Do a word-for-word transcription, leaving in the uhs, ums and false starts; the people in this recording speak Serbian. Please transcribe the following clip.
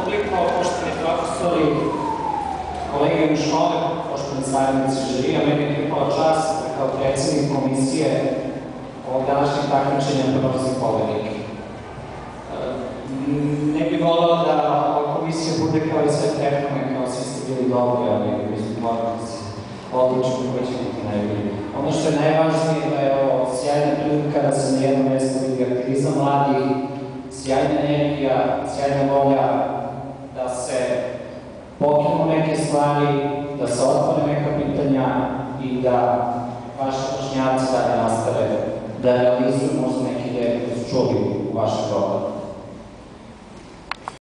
publiko, poštovani profesori, kolege u škole, poštovani saradnici žirija, meni je pripala čast da kao predsednik komisije ovog današnjeg takmičenja pronosim pobednike. Ne bih volao da ova komisija bude kao i sve prethodne, kao svi ste bili dobri, ali mi smo morali da se odlučimo ko će biti najbolji. Ono što je najvažnije da je ovo sjajna prilika da se na jednom mestu vidi aktivizam mladih, sjajna energija, sjajna volja da se pokrenu neke stvari, da se otvore neka pitanja i da vaši vršnjaci dalje nastave da realizuju možda neke ideje koje su čuli u vašem dobu.